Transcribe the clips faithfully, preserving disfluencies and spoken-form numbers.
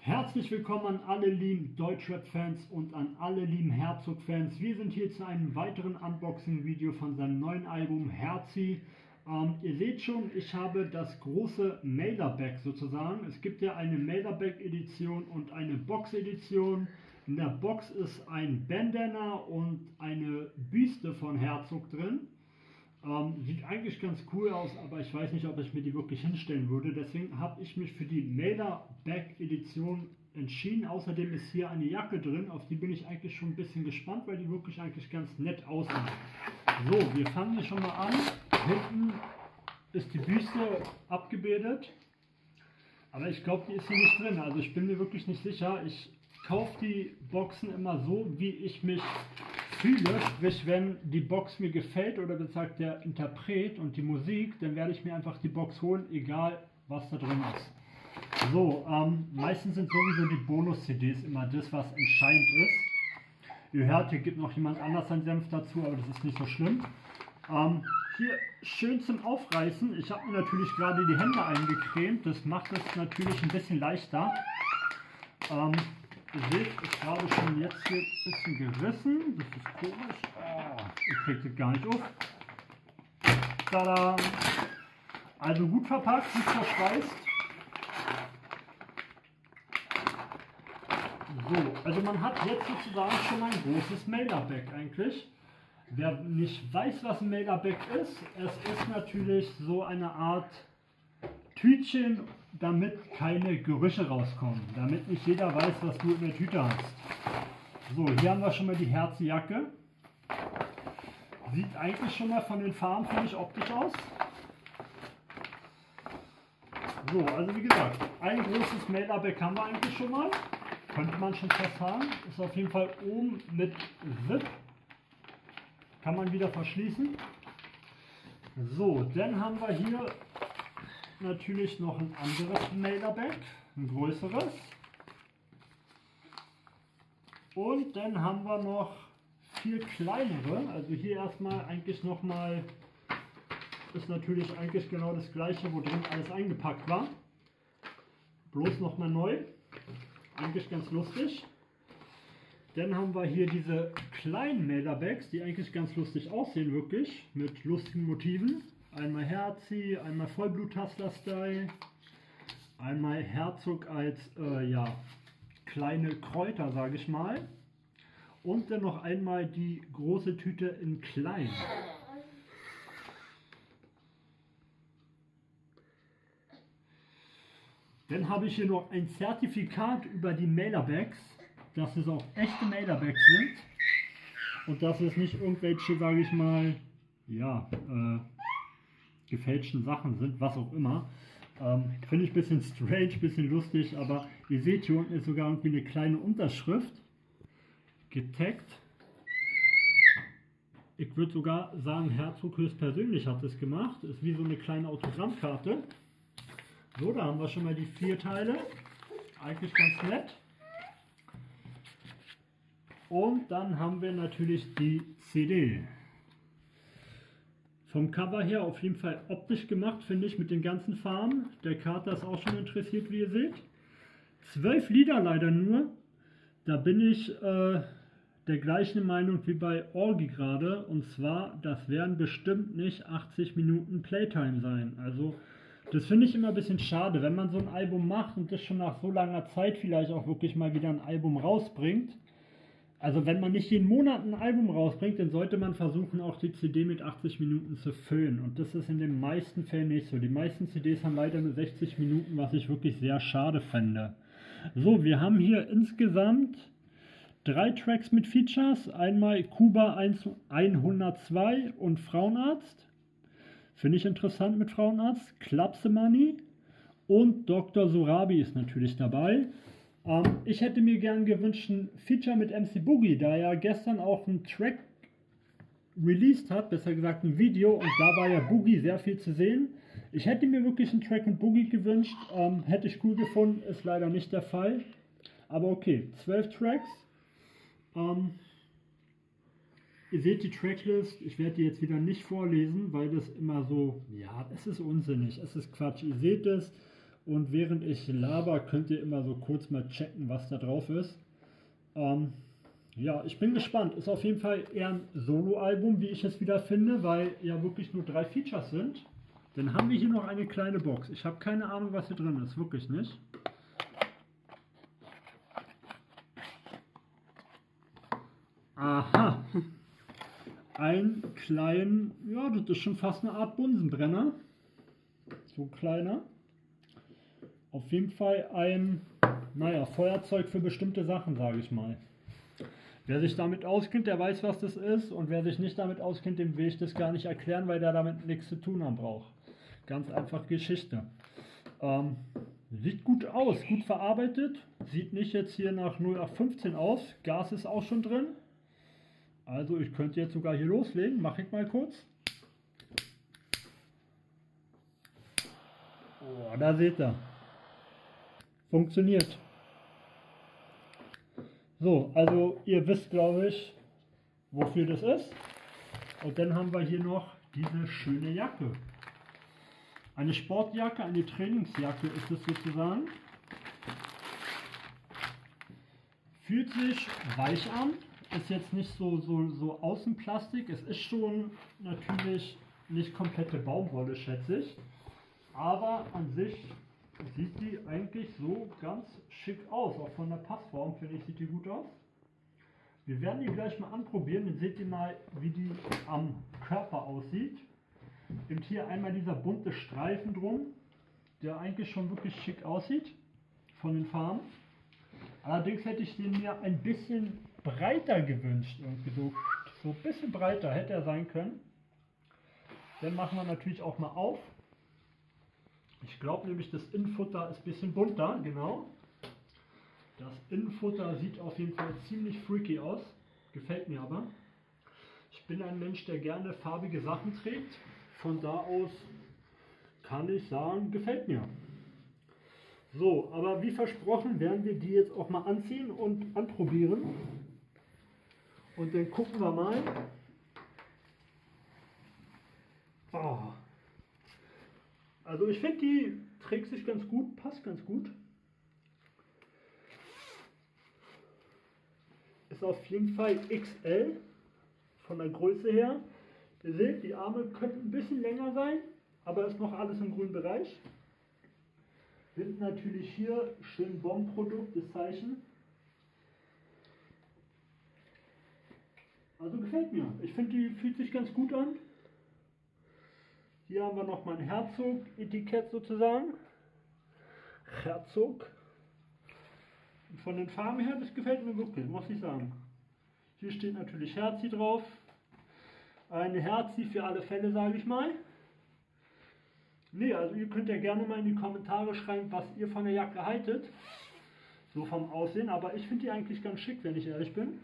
Herzlich willkommen an alle lieben Deutschrap-Fans und an alle lieben Herzog-Fans. Wir sind hier zu einem weiteren Unboxing-Video von seinem neuen Album Herzi. Ähm, ihr seht schon, ich habe das große Mailer-Bag sozusagen. Es gibt ja eine Mailer-Bag-Edition und eine Box-Edition. In der Box ist ein Bandana und eine Büste von Herzog drin. Ähm, sieht eigentlich ganz cool aus, aber ich weiß nicht, ob ich mir die wirklich hinstellen würde. Deswegen habe ich mich für die Mailer Bag Edition entschieden. Außerdem ist hier eine Jacke drin, auf die bin ich eigentlich schon ein bisschen gespannt, weil die wirklich eigentlich ganz nett aussieht. So, wir fangen hier schon mal an. Hinten ist die Büste abgebildet, aber ich glaube, die ist hier nicht drin. Also ich bin mir wirklich nicht sicher. Ich kaufe die Boxen immer so, wie ich mich fühle, sprich, wenn die Box mir gefällt oder besagt der Interpret und die Musik, dann werde ich mir einfach die Box holen, egal was da drin ist. So, ähm, meistens sind sowieso die Bonus-C Ds immer das, was entscheidend ist. Ihr hört, hier gibt noch jemand anders seinen Senf dazu, aber das ist nicht so schlimm. Ähm, hier schön zum Aufreißen. Ich habe mir natürlich gerade die Hände eingecremt, das macht es natürlich ein bisschen leichter. Ähm, Ihr seht, ich habe schon jetzt hier ein bisschen gerissen. Das ist komisch. Oh, ich kriege das gar nicht auf. Tada! Also gut verpackt, gut verschweißt. So, also man hat jetzt sozusagen schon ein großes Mailer-Bag eigentlich. Wer nicht weiß, was ein Mailer-Bag ist, es ist natürlich so eine Art Tütchen, damit keine Gerüche rauskommen, damit nicht jeder weiß, was du in der Tüte hast. So, hier haben wir schon mal die Herzi-Jacke. Sieht eigentlich schon mal von den Farben, finde ich, optisch aus. So, also wie gesagt, ein großes Mailer-Bag haben wir eigentlich schon mal. Könnte man schon fast haben. Ist auf jeden Fall oben mit Zip. Kann man wieder verschließen. So, dann haben wir hier natürlich noch ein anderes Mailer-Bag, ein größeres. Und dann haben wir noch vier kleinere. Also hier erstmal eigentlich nochmal, ist natürlich eigentlich genau das gleiche, wo drin alles eingepackt war. Bloß nochmal neu. Eigentlich ganz lustig. Dann haben wir hier diese kleinen Mailer-Bags, die eigentlich ganz lustig aussehen, wirklich, mit lustigen Motiven. Einmal Herzi, einmal Vollblut-Hustler-Style, einmal Herzog als äh, ja, kleine Kräuter, sage ich mal. Und dann noch einmal die große Tüte in klein. Dann habe ich hier noch ein Zertifikat über die Mailer-Bags, dass es auch echte Mailer-Bags sind. Und dass es nicht irgendwelche, sage ich mal, ja, äh, gefälschten Sachen sind, was auch immer. Ähm, Finde ich ein bisschen strange, ein bisschen lustig, aber ihr seht, hier unten ist sogar irgendwie eine kleine Unterschrift getaggt. Ich würde sogar sagen, Herzog höchstpersönlich hat es gemacht. Ist wie so eine kleine Autogrammkarte. So, da haben wir schon mal die vier Teile. Eigentlich ganz nett. Und dann haben wir natürlich die C D. Vom Cover her auf jeden Fall optisch gemacht, finde ich, mit den ganzen Farben. Der Kater ist auch schon interessiert, wie ihr seht. Zwölf Lieder leider nur. Da bin ich äh, der gleichen Meinung wie bei Orgi gerade. Und zwar, das werden bestimmt nicht achtzig Minuten Playtime sein. Also, das finde ich immer ein bisschen schade, wenn man so ein Album macht und das schon nach so langer Zeit vielleicht auch wirklich mal wieder ein Album rausbringt. Also wenn man nicht jeden Monat ein Album rausbringt, dann sollte man versuchen, auch die C D mit achtzig Minuten zu füllen. Und das ist in den meisten Fällen nicht so. Die meisten C Ds haben leider nur sechzig Minuten, was ich wirklich sehr schade fände. So, wir haben hier insgesamt drei Tracks mit Features. Einmal Kuba hundertzwei und Frauenarzt. Finde ich interessant mit Frauenarzt. Klapsemani und Doktor Surabi ist natürlich dabei. Um, ich hätte mir gern gewünscht ein Feature mit M C Boogie, da er gestern auch einen Track released hat, besser gesagt ein Video, und da war ja Boogie sehr viel zu sehen. Ich hätte mir wirklich einen Track mit Boogie gewünscht, um, hätte ich cool gefunden, ist leider nicht der Fall. Aber okay, zwölf Tracks. Um, ihr seht die Tracklist, ich werde die jetzt wieder nicht vorlesen, weil das immer so, ja, es ist unsinnig, es ist Quatsch, ihr seht es. Und während ich laber, könnt ihr immer so kurz mal checken, was da drauf ist. Ähm, ja, ich bin gespannt. Ist auf jeden Fall eher ein Solo-Album, wie ich es wieder finde, weil ja wirklich nur drei Features sind. Dann haben wir hier noch eine kleine Box. Ich habe keine Ahnung, was hier drin ist. Wirklich nicht. Aha. Ein kleinen, ja, das ist schon fast eine Art Bunsenbrenner. So kleiner. Auf jeden Fall ein, naja, Feuerzeug für bestimmte Sachen, sage ich mal. Wer sich damit auskennt, der weiß, was das ist. Und wer sich nicht damit auskennt, dem will ich das gar nicht erklären, weil der damit nichts zu tun haben braucht. Ganz einfache Geschichte. Ähm, sieht gut aus, gut verarbeitet. Sieht nicht jetzt hier nach null acht fünfzehn aus. Gas ist auch schon drin. Also ich könnte jetzt sogar hier loslegen. Mache ich mal kurz. Oh, da seht ihr. Funktioniert. So, also ihr wisst, glaube ich, wofür das ist. Und dann haben wir hier noch diese schöne Jacke. Eine Sportjacke, eine Trainingsjacke ist es sozusagen. Fühlt sich weich an. Ist jetzt nicht so, so, so Außenplastik. Es ist schon natürlich nicht komplette Baumwolle, schätze ich. Aber an sich sieht die eigentlich so ganz schick aus. Auch von der Passform, finde ich, sieht die gut aus. Wir werden die gleich mal anprobieren. Dann seht ihr mal, wie die am Körper aussieht. Eben hier einmal dieser bunte Streifen drum, der eigentlich schon wirklich schick aussieht von den Farben. Allerdings hätte ich den mir ein bisschen breiter gewünscht. Irgendwie so, so ein bisschen breiter hätte er sein können. Dann machen wir natürlich auch mal auf. Ich glaube nämlich, das Innenfutter ist ein bisschen bunter, genau. Das Innenfutter sieht auf jeden Fall ziemlich freaky aus. Gefällt mir aber. Ich bin ein Mensch, der gerne farbige Sachen trägt. Von da aus kann ich sagen, gefällt mir. So, aber wie versprochen werden wir die jetzt auch mal anziehen und anprobieren. Und dann gucken wir mal. Oh. Also ich finde, die trägt sich ganz gut, passt ganz gut. Ist auf jeden Fall X L von der Größe her. Ihr seht, die Arme könnten ein bisschen länger sein, aber ist noch alles im grünen Bereich. Sind natürlich hier schön Bombenprodukt, das Zeichen. Also gefällt mir. Ich finde, die fühlt sich ganz gut an. Hier haben wir noch mal ein Herzog-Etikett sozusagen. Herzog. Von den Farben her, das gefällt mir wirklich, muss ich sagen. Hier steht natürlich Herzi drauf. Eine Herzi für alle Fälle, sage ich mal. Ne, also ihr könnt ja gerne mal in die Kommentare schreiben, was ihr von der Jacke haltet. So vom Aussehen, aber ich finde die eigentlich ganz schick, wenn ich ehrlich bin.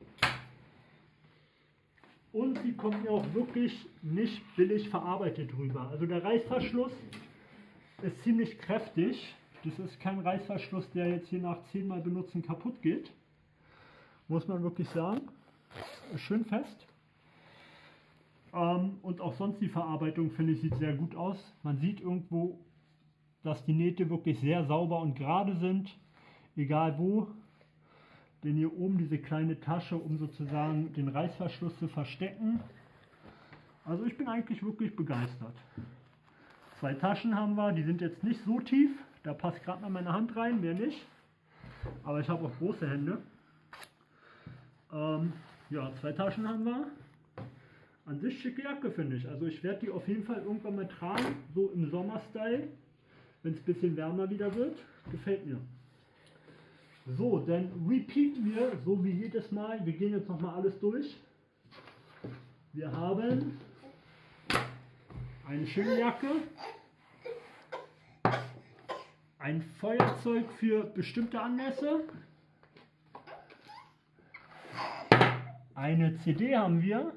Und sie kommt mir auch wirklich nicht billig verarbeitet rüber. Also der Reißverschluss ist ziemlich kräftig. Das ist kein Reißverschluss, der jetzt hier nach zehnmal benutzen kaputt geht. Muss man wirklich sagen. Ist schön fest. Ähm, und auch sonst die Verarbeitung, finde ich, sieht sehr gut aus. Man sieht irgendwo, dass die Nähte wirklich sehr sauber und gerade sind. Egal wo. Denn hier oben diese kleine Tasche, um sozusagen den Reißverschluss zu verstecken. Also ich bin eigentlich wirklich begeistert. Zwei Taschen haben wir, die sind jetzt nicht so tief. Da passt gerade mal meine Hand rein, mehr nicht. Aber ich habe auch große Hände. Ähm, ja, zwei Taschen haben wir. An sich schicke Jacke, finde ich. Also ich werde die auf jeden Fall irgendwann mal tragen. So im Sommerstyle. Wenn es ein bisschen wärmer wieder wird. Gefällt mir. So, dann repeaten wir, so wie jedes Mal. Wir gehen jetzt nochmal alles durch. Wir haben eine schöne Jacke. Ein Feuerzeug für bestimmte Anlässe. Eine C D haben wir.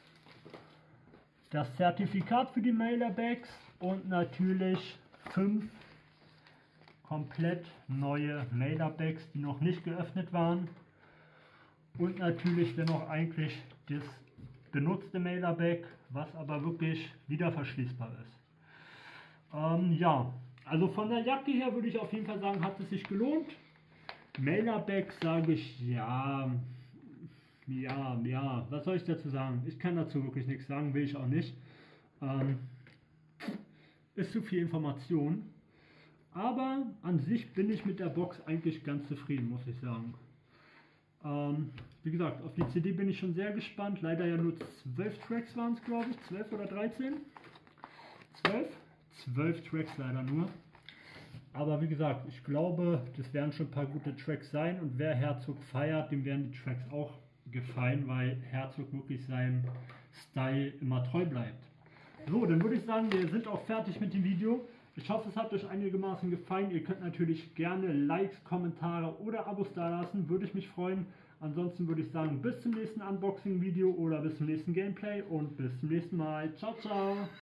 Das Zertifikat für die Mailerbags und natürlich fünf komplett neue Mailerbags, die noch nicht geöffnet waren. Und natürlich dennoch eigentlich das benutzte Mailerbag, was aber wirklich wieder verschließbar ist. Ähm, ja, Also von der Jacke her würde ich auf jeden Fall sagen, hat es sich gelohnt. Mailerback sage ich ja, ja, ja, was soll ich dazu sagen? Ich kann dazu wirklich nichts sagen, will ich auch nicht. Ähm, ist zu viel Information. Aber an sich bin ich mit der Box eigentlich ganz zufrieden, muss ich sagen. Ähm, wie gesagt, auf die C D bin ich schon sehr gespannt. Leider ja nur zwölf Tracks waren es, glaube ich. zwölf oder dreizehn? zwölf? zwölf Tracks leider nur. Aber wie gesagt, ich glaube, das werden schon ein paar gute Tracks sein. Und wer Herzog feiert, dem werden die Tracks auch gefallen, weil Herzog wirklich seinem Style immer treu bleibt. So, dann würde ich sagen, wir sind auch fertig mit dem Video. Ich hoffe, es hat euch einigermaßen gefallen. Ihr könnt natürlich gerne Likes, Kommentare oder Abos dalassen, würde ich mich freuen. Ansonsten würde ich sagen, bis zum nächsten Unboxing-Video oder bis zum nächsten Gameplay und bis zum nächsten Mal. Ciao, ciao!